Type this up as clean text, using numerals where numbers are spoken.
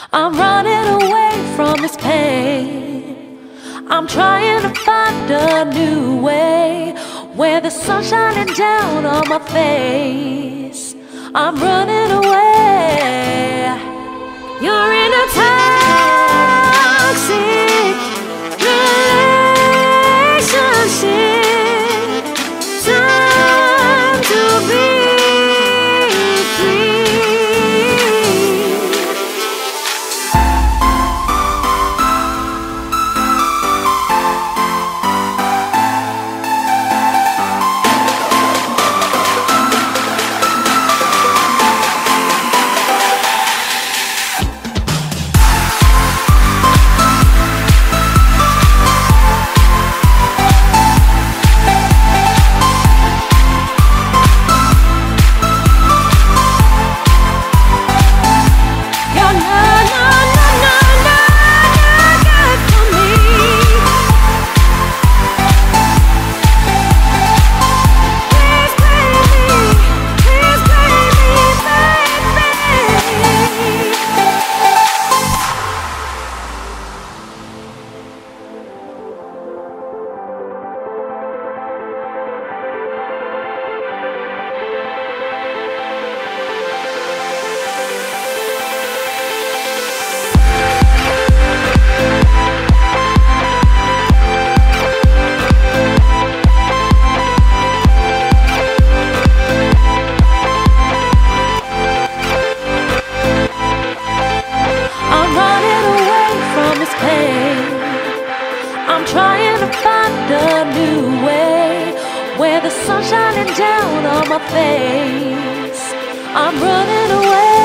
I'm running away from this pain. I'm trying to find a new way where the sun's shining down on my face. I'm running away. You're in a toxic relationship. Time to be free. I'm trying to find a new way where the sun's shining down on my face. I'm running away.